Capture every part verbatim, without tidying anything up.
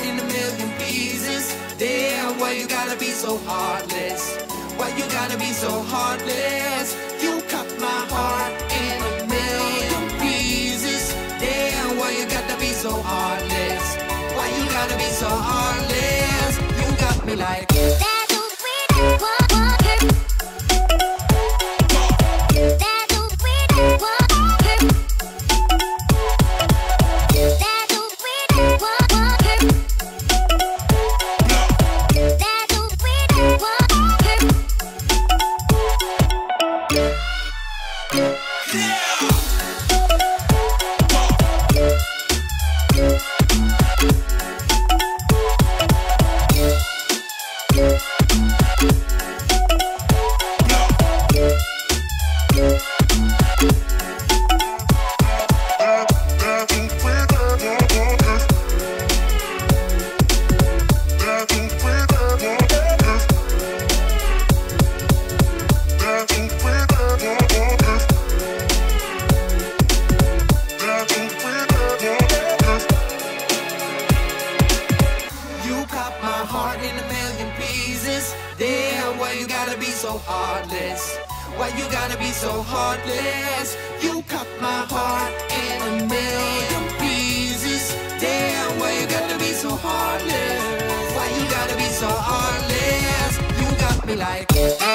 in a million pieces. Damn, why you gotta be so heartless? Why you gotta be so heartless? You cut my heart in a million pieces. Damn, why you gotta be so heartless? Why you gotta be so heartless? You got me like that. Why you gotta be so heartless? You cut my heart in a million pieces. Damn, why you gotta be so heartless? Why you gotta be so heartless? You got me like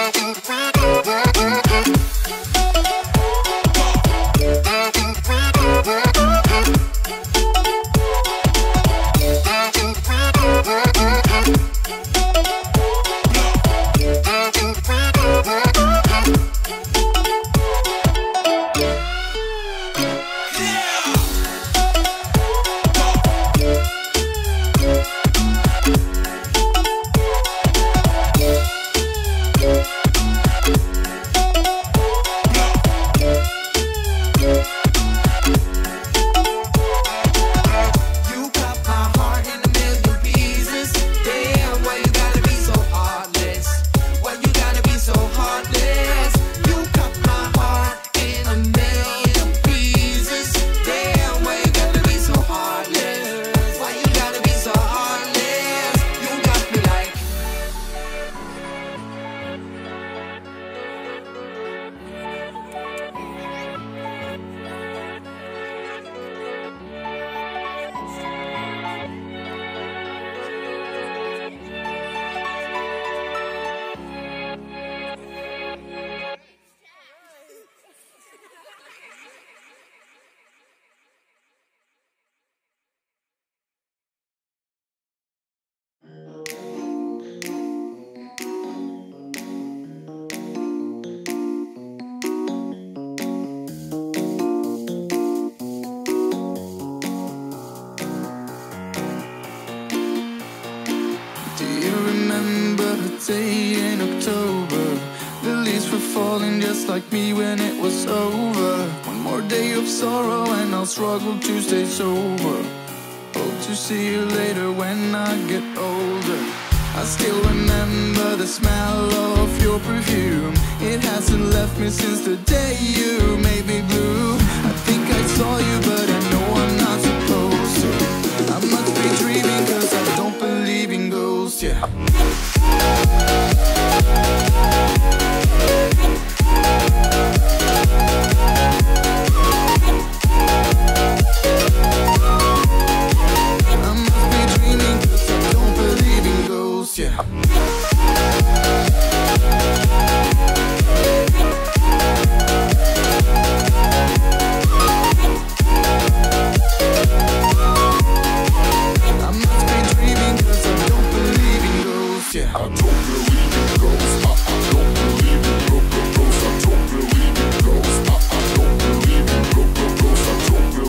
day in October. The leaves were falling just like me when it was over. One more day of sorrow and I'll struggle to stay sober. Hope to see you later when I get older. I still remember the smell of your perfume. It hasn't left me since the day you made me blue. I think I saw you but I know I'm not supposed to. I must be dreaming cause I don't believe in ghosts, yeah.